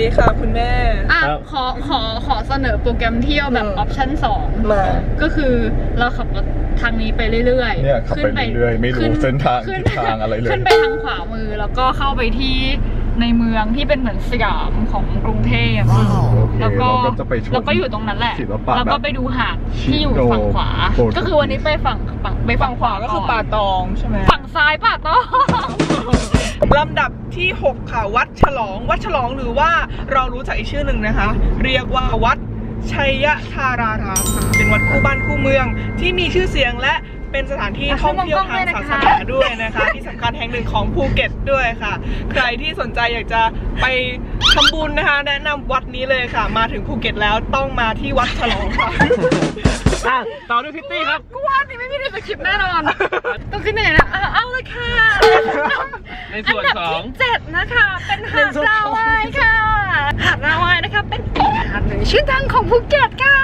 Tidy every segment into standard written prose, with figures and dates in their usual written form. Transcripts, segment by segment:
ดีค่ะคุณแม่ขอเสนอโปรแกรมเที่ยวแบบออปชั่น2มาก็คือเราขับรถทางนี้ไปเรื่อยๆขับไปเรื่อยๆไม่รู้เส้นทางทิศทางอะไรเลยขึ้นไปทางขวามือแล้วก็เข้าไปที่ในเมืองที่เป็นเหมือนสยามของกรุงเทพแล้วก็อยู่ตรงนั้นแหละแล้วก็ไปดูหาดที่อยู่ฝั่งขวาก็คือวันนี้ไปฝั่งขวาก็คือป่าตองใช่ไหมฝั่งซ้ายป่าตองลำดับที่6ค่ะวัดฉลองหรือว่าเรารู้จักอีกชื่อหนึ่งนะคะเรียกว่าวัดชัยธารารามค่ะเป็นวัดคู่บ้านคู่เมืองที่มีชื่อเสียงและเป็นสถานที่ท่องเที่ยวทางศาสนาด้วยนะคะที่สำคัญแห่งหนึ่งของภูเก็ตด้วยค่ะใครที่สนใจอยากจะไปทำบุญนะคะแนะนำวัดนี้เลยค่ะมาถึงภูเก็ตแล้วต้องมาที่วัดฉลองค่ะต่อด้วยพิตตี้ครับกูว่านี่ไม่มีในสคริปต์แน่นอนต้องขึ้นไหนนะเอาเลยค่ะในส่วนของที่7นะคะเป็นหาดราวายค่ะหาดราวายนะคะเป็นอีกหาดหนึ่งชื่อดังของภูเก็ตค่ะ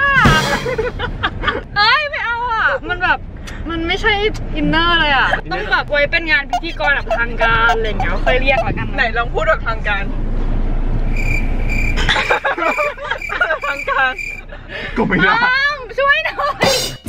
ไม่เอาอ่ะมันไม่ใช่อินเนอร์เลยอ่ะต้องแบบไว้เป็นงานพิธีกรแบบทางการอะไรอย่างเงี้ยเคยเรียกอะไรกันไหนลองพูดแบบทางการก็ไม่ได้ช่วยหน่อย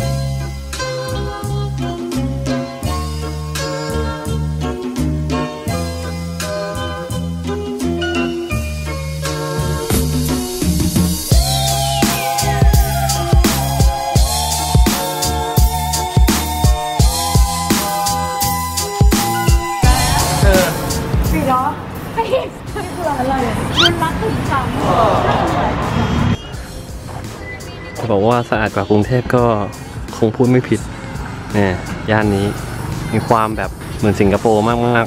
จะบอกว่าสะอาดกว่ากรุงเทพก็คงพูดไม่ผิดเนี่ยย่านนี้มีความแบบเหมือนสิงคโปร์มาก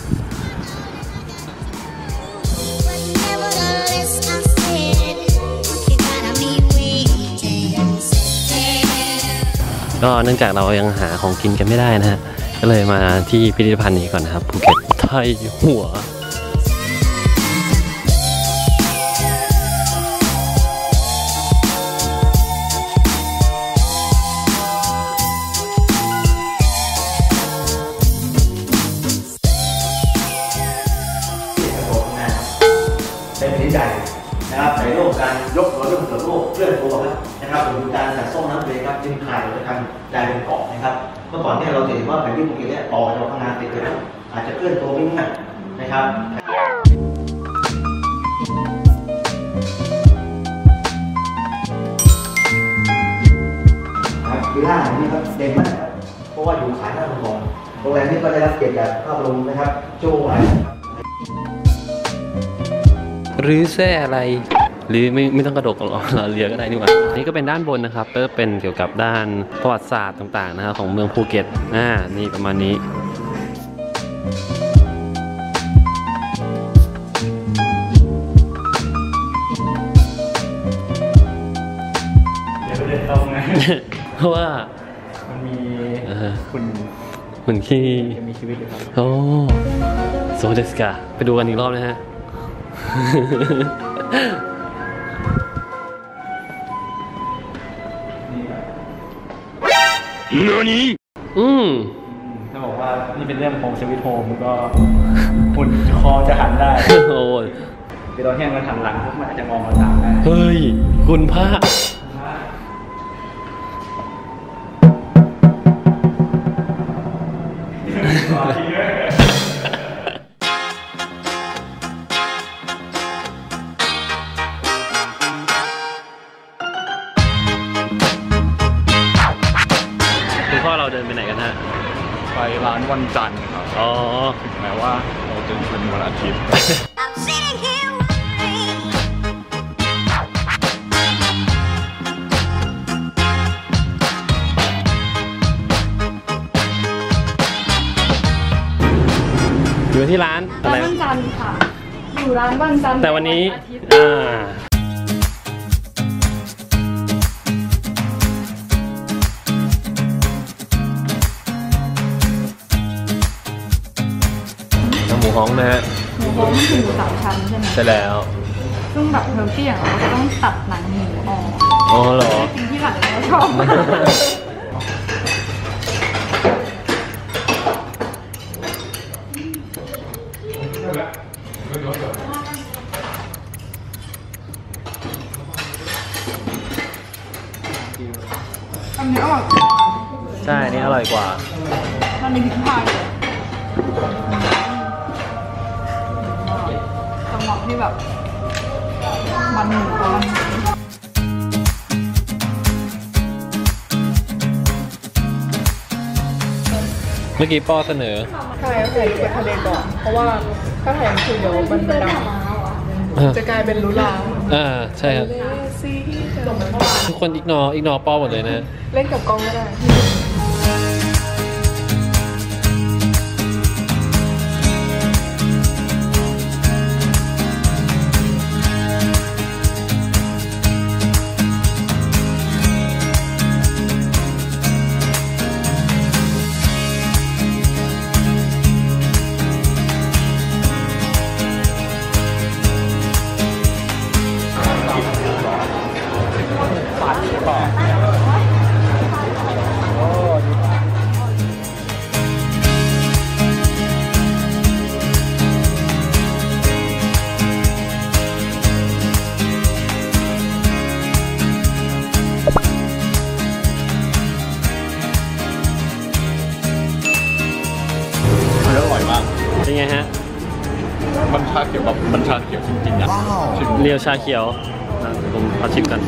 ๆก็เนื่องจากเรายังหาของกินกันไม่ได้นะฮะก็เลยมาที่พิพิธภัณฑ์นี้ก่อนนะครับภูเก็ตไทยหัวเป็นแผ่นใหญ่นะครับในโลกการยกหัวเรื่องของโลกเคลื่อนตัวนะครับหรือการจัดส่งน้ำทะเลครับจึงคลายไปทางกลายเป็นเกาะนะครับเมื่อก่อนเนี่ยเราเห็นว่าแผ่นดินภูเก็ตเนี่ยต่อจากข้างหน้าติดกันอาจจะเคลื่อนตัวไม่ง่ายนะครับวิลล่านี่ครับเด่นมากเพราะว่าอยู่ขายหน้าโรงแรมนี้ก็ได้รับเกียรติจากพระบรมนะครับโจ้ไว้หรือแซ่อะไรหรือไม่ต้องกระดกเราเรือก็ได้นี่หว่านี่ก็เป็นด้านบนนะครับก็เป็นเกี่ยวกับด้านประวัติศาสตร์ต่างๆนะครับของเมืองภูเก็ตนี่ประมาณนี้เพราะว่ามันมีคุณที่มีชีวิตอยู่ครับโอ้โซเดสกาไปดูกันอีกรอบนะฮะถ้าบอกว่านี่เป็นเรื่องของชีวิตโฮมก็คุณคอจะหันได้โอ้ยเดี๋ยวเราแห้งมาทางหลังพวกมันอาจจะมองมาตามได้เฮ้ยคุณพระเราเดินไปไหนกันฮะไปร้านวันจันทร์ครับอ๋อถึงแม้ว่าเราจะเป็นวันอาทิตย์อยู่ที่ร้านอะไรวันจันทร์ค่ะอยู่ร้านวันจันทร์แต่วันนี้หมูฮ้องนะฮะหมูฮ้องคือหมู3 ชั้นใช่ไหมใช่แล้วซึ่งแบบเฮลตี้อย่างเราจะต้องตัดหนังหมูออกอ๋อเหรอจริงที่หลังเราชอบร่อยกว่ามันมีพริกไทยจังหวะที่แบบมันหมูกำลังเมื่อกี้ป้อเสนอใช่ถ่ายรูปกับทะเลก่อนเพราะว่าถ้าถ่ายคือเดี๋ยวมันดำจะกลายเป็นลุลาใช่ครับทุกคนอิกนอป้อหมดเลยนะเล่นกับกล้องก็ได้เป็นไงฮะมันชาเขียวแบบมันชาเขียวจริงๆอ่ะเรียวชาเขียวผมขอชิมกัน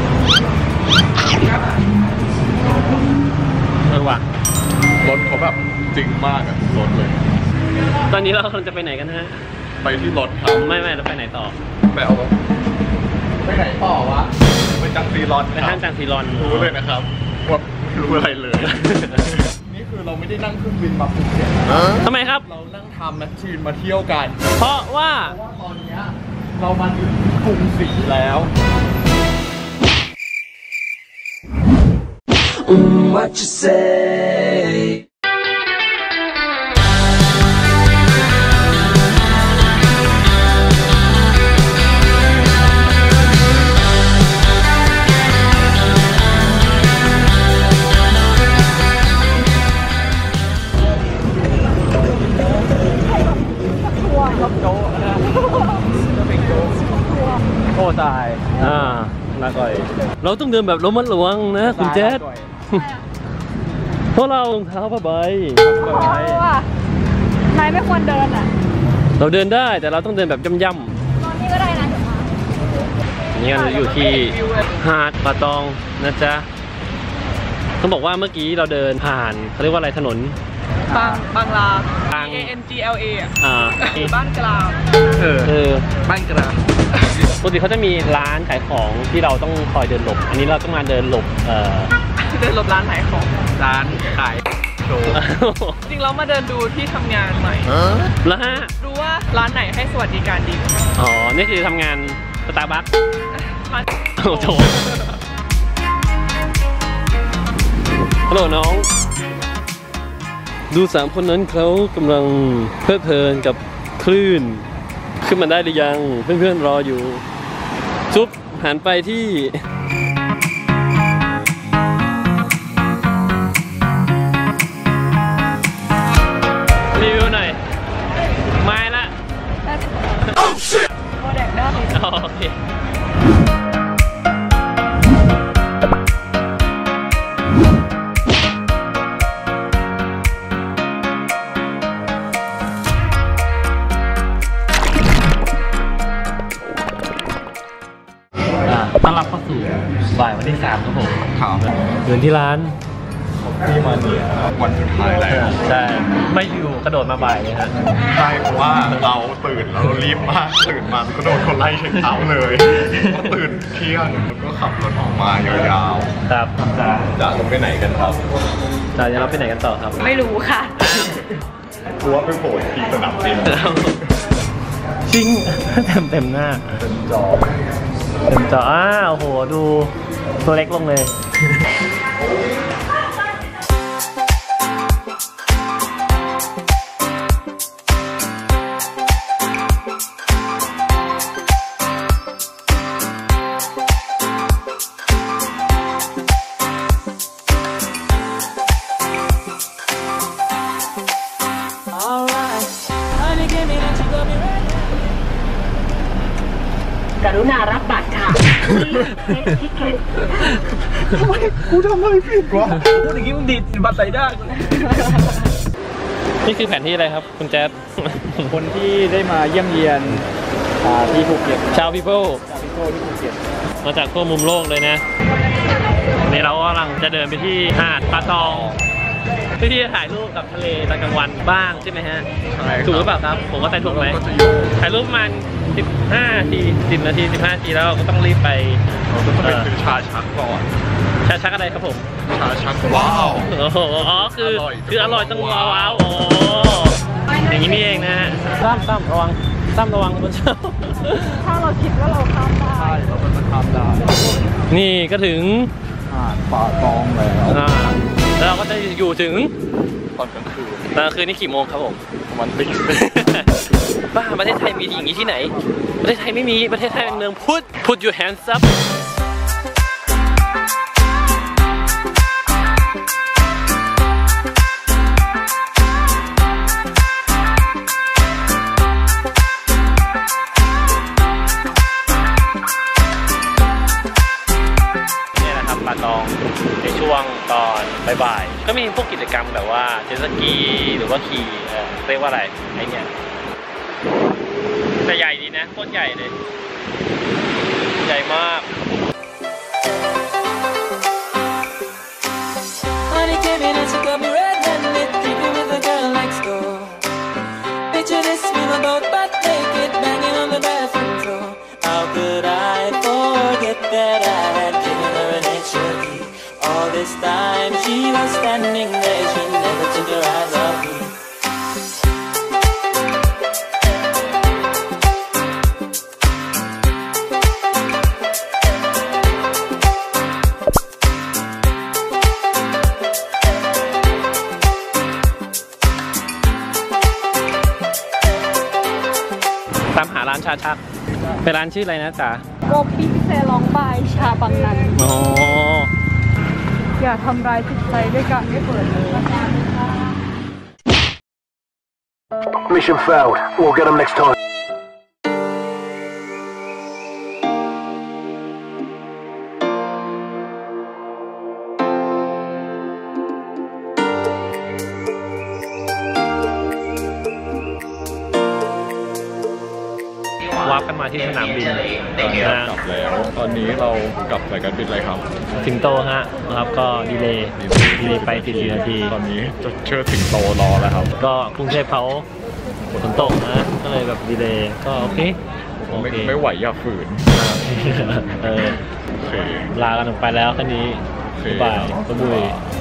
ว่ะรสเขาแบบจริงมากอ่ะรสเลยตอนนี้เรากำลังจะไปไหนกันฮะไปที่รถครับไม่เราไปไหนต่อไปเอาไปไหนต่อวะไปจังซีรอนไปห้างจางซีรอนรู้เลยนะครับว่าไม่รู้อะไรเลย นี่คือเราไม่ได้นั่งเครื่องบินมาภูเก็ตนะทำไมครับเรานั่งทำแมชชีนมาเที่ยวกันเพราะว่าเพราะว่าตอนนี้เรามาถึงกรุงศรีแล้ว What you say? โอ้ตายลาก่อย เราต้องเดินแบบระมัดระวังนะคุณเจษเพราะเรารองเท้าผ้าใบนายไม่ควรเดินอ่ะเราเดินได้แต่เราต้องเดินแบบย่ำตอนนี้ก็ได้นะเดี๋ยวมาๆนี่เราอยู่ที่หาดป่าตองนะจ๊ะต้องบอกว่าเมื่อกี้เราเดินผ่านเขาเรียกว่าอะไรถนนบางลาบาง BANGLA อ่ะบ้านบ้านกลางบ้านกลางปกติเขาจะมีร้านขายของที่เราต้องคอยเดินหลบ อันนี้เราต้องมาเดินหลบเดินหลบร้านขายของร้านขายโชว์จริงเรามาเดินดูที่ทำงานใหม่แล้วฮะดูว่าร้านไหนให้สวัสดิการดีอ๋อ นี่คือทำงานสตาร์บัคโอ้โหฮัลโหลน้อง ดูสามคนนั้นเขากำลังเพลิดเพลินกับคลื่น ขึ้นมาได้หรือยัง เพื่อนๆรออยู่ซุปหันไปที่รีวิวหน่อยไม่ละโมเดลได้โอเคต้อนรับเข้าสู่บ่ายวันที่ 3 ครับผมครับเดินที่ร้านที่มาเนี่ยวันสุดท้ายแล้วใช่ ไม่อยู่กระโดดมาบ่ายเลยฮะใช่เพราะว่าเราตื่นแล้วเรารีบมากตื่นมาก็โดนคนไล่เช็คเอาท์เลยก็ตื่นเที่ยงแล้วก็ขับรถออกมายาวครับๆจะไปไหนกันครับจะเราไปไหนกันต่อครับไม่รู้ค่ะกลัวไปโผล่ที่สนามบินชิงเต็มหน้าเป็นจอเต็มจอโอ้โห ดูตัวเล็กลงเลยกรุณารับบัตรค่ะทำไมกูทำอะไรผิดวะพูดอย่างนี้มึงดีดบัตรใส่ได้นี่คือแผนที่อะไรครับคุณแจ๊ดคนที่ได้มาเยี่ยมเยียนที่ภูเก็ตชาวพีเพิลที่ภูเก็ตมาจากทั่วมุมโลกเลยนะนี่เรากำลังจะเดินไปที่หาดปลาตองเพื่อที่จะถ่ายรูปกับทะเลตอนกลางวันบ้างใช่ไหมฮะถูกหรือเปล่าครับผมว่าถ่ายถูกไหมถ่ายรูปมัน15 นาที10 นาที15 นาทีแล้วก็ต้องรีบไปเราจะต้องไปซื้อชาชักก่อนชาชักอะไรครับผมชาชักว้าวโอ้โหอ๋อคืออร่อยต้องว้าวโอ้อย่างนี้นี่เองนะฮะตั้มระวังบนเช้าถ้าเราคิดว่าเราข้ามได้ใช่เราเป็นมันทำได้นี่ก็ถึงป่าตองแล้วแล้วเราก็จะอยู่ถึงตอนกลางคืนตอนกลางคืนนี่กี่โมงครับผมประมาณตีบ้าประเทศไทยมีอย่างนี้ที่ไหนประเทศไทยไม่มีประเทศไทยเป็นเมืองพุทธ Put your hands up เนี่ยนะครับปาตองในช่วงตอนบ่ายๆก็มีพวกกิจกรรมแบบว่าเจ็ตสกีหรือว่าขี่เรียกว่าอะไรไอเนี่ยแต่ใหญ่ดีนะโคตรใหญ่เลยใหญ่มาก Honey came in and she got me red-handed, creeping with the girl next door. Picture this, we were both butt naked, banging on the bathroom floor. How could I forget that I had given her an extra key? All this time she was standing there, she never took her eyes off me. ตามหาร้านชาชักเป็นร้านชื่ออะไรนะจ๊ะโรพี่เซลองบายชาบังนันอ๋ออย่าทำร้ายจิตใจด้วยการไม่เปิดเลย Mission failed. We'll get them next time. วาร์ปกันมาที่สนามบินกลับแล้ว ตอนนี้เรากลับสายการบินอะไรครับสิงโตฮะนะครับก็ดีเลย์ไป40 นาทีตอนนี้จะเชิดสิงโตรอแล้วครับก็กรุงเทพเขาฝนตกนะก็เลยแบบดีเลย์ก็โอเคไม่ไหวอย่าฝืนเออโอเคลากันออกไปแล้วแค่นี้โอเคบ๊ายบายบ๊ายบาย